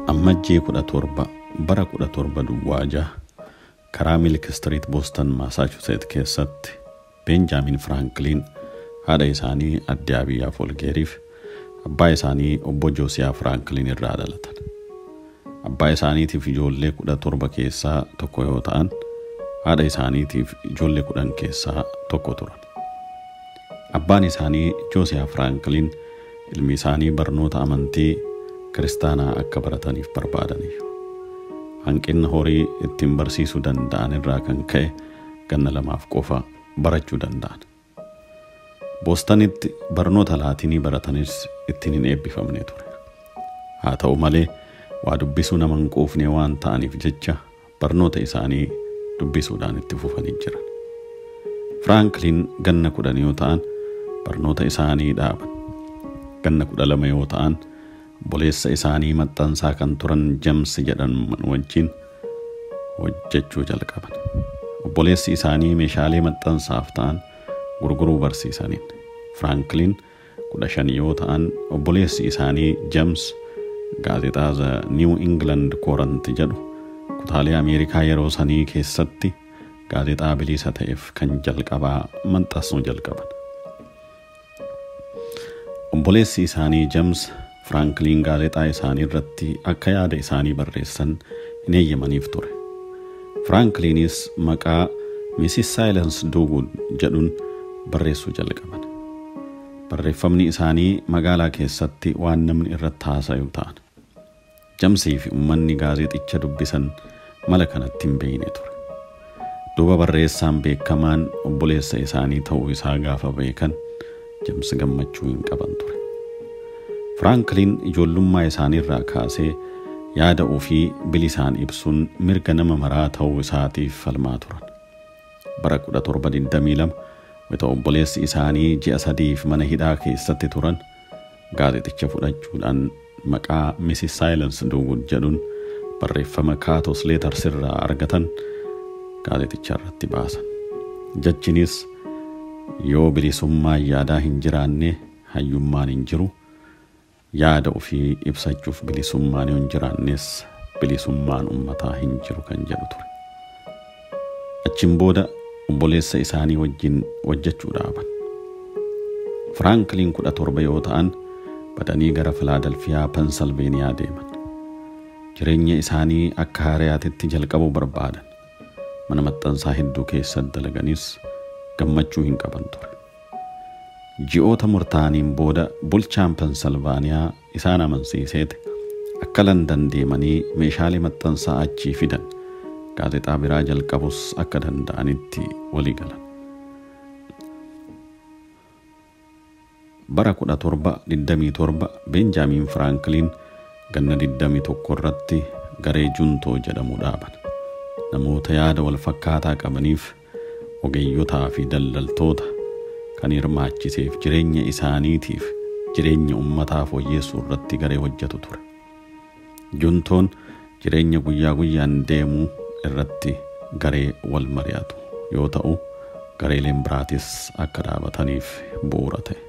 Ammajjii 17 bara 17 Duwwaajaa karaa Milk Street Boston Massachusetts keessatti Benjamin Franklin haadha isaanii Aadde Abiyyaa Folgeeriif abbaa isaanii obbo Josiah Franklin irraa dhalatan. Abbaa isaaniitiif ijoollee 17 keessaa tokko yoo ta'an, haadha isaaniitiif ijoollee 10 keessaa tokko turan. Abbaan isaanii Josiah Franklin ilmi isaanii barnoota amantii kiristaanaa akka barataniif barbaadaniif. Hanqina horii ittiin barsiisuu danda'an irraa kan ka'e ganna 2 qofa barachuu danda'an. Bostonitti barnoota laatinii baratanis ittiin hin eebbifamne ture. Haa ta'u malee waa dubbisuu nama hin quufne waan ta'aniif jecha barnoota isaanii dubbisuudhaan itti fufanii jiran. Franklin ganna 10 yoo ta'an barnoota isaanii dhaaban. Ganna 12 yoo ta'an obboleessa isaanii maxxansaa kan turan James jedhaman wajjin hojjechuu jalqaban. Obboleessi isaanii meeshaalee maxxansaaf ta'an gurguruu barsiisaniin. Franklin 15 yoo ta'an obboleessi isaanii James gaazexaa The New England Courant jedhu kutaalee Ameerikaa yeroo sanii keessatti gaazexaa bilisa ta'eef kan jalqabaa maxxansuu jalqaban. Obboleessi isaanii James Franklin gaazexaa isaanii irratti akka yaada isaanii barreessan hin eeyyamaniif ture. Franklinis maqaa Mrs. Silence Dogood jedhuun barreessuu jalqaban. Barreeffamni isaanii magaalaa keessatti waan namni irratti haasayu ta'an. Jamsii fi uummanni gaazexicha dubbisan mala kanatti hin beekne ture. Duuba barreessaan beekamaan obboleessa isaanii ta'uu isaa gaafa beekan James gammachuu hin qaban ture. Franklin ijoollummaa isaaniirraa kaasee yaada ofii bilisaan ibsuun mirga nama maraa ta'uu isaatiif falmaa turan. Bara 1722 wayita obboleessi isaanii ji'a 3 mana hidhaa keessatti turan gaazexicha fudhachuudhaan maqaa Mrs. Silence Dogood jedhuun barreeffama Kaatos Letters irraa argatan gaazexicha irratti baasan. Jechinis yoo bilisummaa yaadaa hin jiraanne hayyummaan hin jiru, yaada ofii ibsachuuf bilisummaan hin jiraannes bilisummaan ummataa hin jiru kan jedhu ture. Achiin booda obboleessa isaanii wajjin hojjechuu dhaaban. Franklin 17 yoo ta'an badanii gara Philadelphia, Pennsylvania deeman. Jireenya isaanii akka haaraatti jalqabuu barbaadan. Mana maxxansaa hedduu keessatti dalaganis gammachuu hin qaban ture. Ji'oota murtaa'aniin booda bulchaan Pennsylvania isaan amansiiseeti akka London deemanii meeshaalee maxxansaa achii fidan gaazexaa biraa jalqabus akka danda'anitti walii galan. Bara 1727 Benjamin Franklin ganna 21 irratti garee Juntoo jedhamu dhaaban. Namoota yaada wal fakkaataa qabaniif ogeeyyotaa fi daldaltoota kan hirmaachiseef jireenya isaaniitiif jireenya ummataa fooyyessuu irratti garee hojjetu ture. Juntoon jireenya guyyaa guyyaan deemuu irratti garee wal mari'atu yoo ta'u, gareeleen biraatis akka dhaabataniif bu'uura ta'e.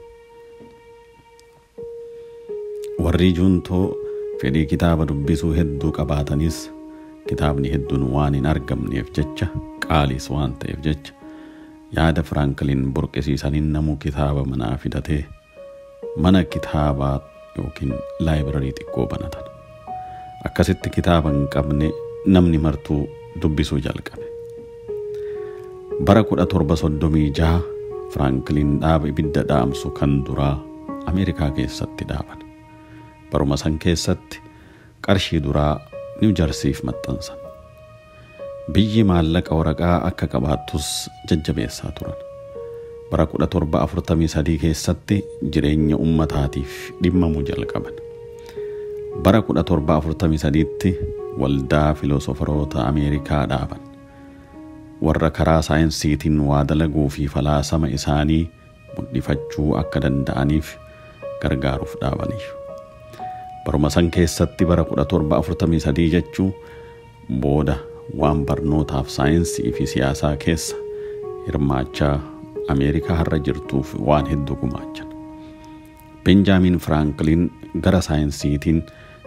Warri Juntoo fedhii kitaaba dubbisuu hedduu qabaatanis kitaabni hedduun waan hin argamneef jecha qaaliis waan ta'eef jecha yaada Franklin burqisiisaniin namuu kitaaba manaa fidatee mana kitaabaa yookiin laayibrarii xiqqoo banatan. Akkasitti kitaaba hin qabne namni martuu dubbisuu jalqabe. Bara 1736 Franklin dhaaba ibidda dhaamsu kan duraa Ameerikaa keessatti dhaaban. Baruma san keessatti qarshii duraa New Jerseyf maxxansan. Biyyi maallaqa waraqaa akka qabaattus jajjabeessaa turan. Bara 1743 keessatti jireenya ummataatiif dhimmamuu jalqaban. Bara 1743tti waldaa filoosofaroota Ameerikaa dhaaban. Warra karaa saayinsiitiin waa dalaguu fi falaasama isaanii mul'ifachuu akka danda'aniif gargaaruuf dhaabaniif. Baruma san keessatti bara 1743 jechuu booda waan barnootaaf saayinsii fi siyaasaa keessa hirmaachaa Ameerikaa har'a jirtuuf waan hedduu gumaachan. Benjamin Franklin gara saayinsiitiin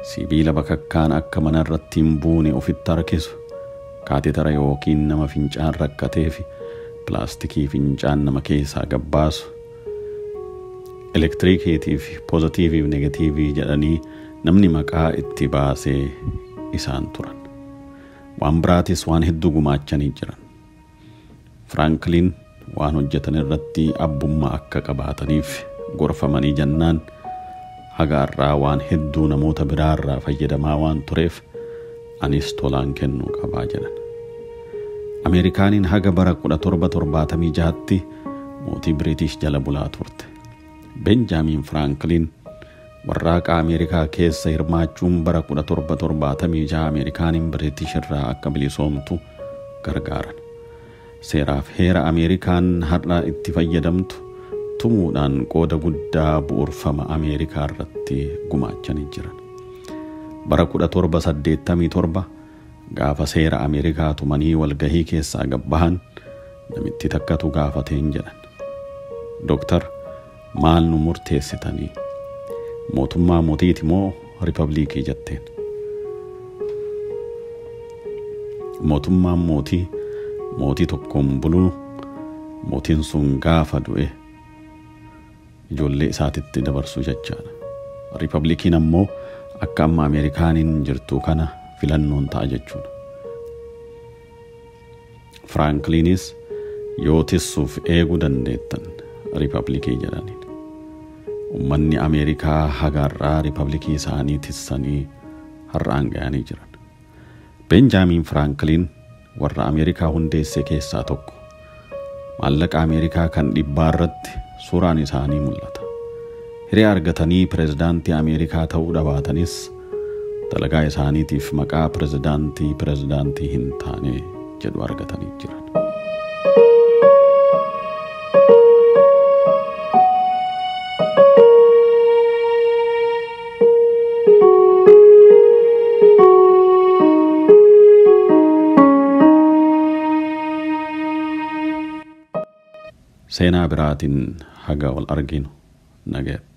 sibiila bakakkaan akka manarratti hin buune ofitti harkisu, kaatitara yookiin nama fincaan rakkateefi pilaastikii fincaan nama keessaa gabbaasu, elektiriikeetii fi poozitiivii fi negatiivii jedhanii namni maqaa itti baasee isaan turan. Waan biraatis waan hedduu gumaachanii jiran. Franklin waan hojjetan irratti abbummaa akka qabaataniif gorfamanii jennaan hagaarraa waan hedduu namoota biraarraa fayyadamaa waan tureef anis tolaan kennuu qabaa jedhan. Ameerikaaniin haga bara 1776tti mootii British jala bulaa turte. Benjamin Franklin warraaqa Ameerikaa keessa hirmaachuun bara 1776 Ameerikaaniin British irraa akka bilisoomtu gargaaran. Seeraaf heera Ameerikaan har'a itti fayyadamtu tumuudhaan qooda guddaa bu'uurfama Ameerikaa irratti gumaachanii jiran. Bara 1787 gaafa seera Ameerikaa tumanii walgahii keessaa gabbahan namitti takkatu gaafateen jedhan. Doktar, maal nu murteessitanii? Mootummaa mootiiti moo ripabliikii jetteen? Mootummaan mootii tokkoon buluu, mootiin sun gaafa du'e ijoollee isaatitti dabarsuu jechaadha. Ripablikiin ammoo akka amma Ameerikaaniin jirtu kana filannoon ta'a jechuudha. Franklinis yoo tissuuf eeguu dandeettan ripablikii jedhaniin. Ummanni Ameerikaa hagaarraa ripablikii isaanii tissanii har'aan ga'anii jiran. Benjamin Franklin warra Ameerikaa hundeesse keessaa tokko. Maallaqa Ameerikaa kan dhibbaa irratti suuraan isaanii mul'ata. Hiree argatanii pirezidaantii Ameerikaa ta'uu dhabaatanis dalagaa isaaniitiif maqaa pirezidaantii hin taane jedhu argatanii jiran. Seenaa biraatiin haga wal arginu nagaatti.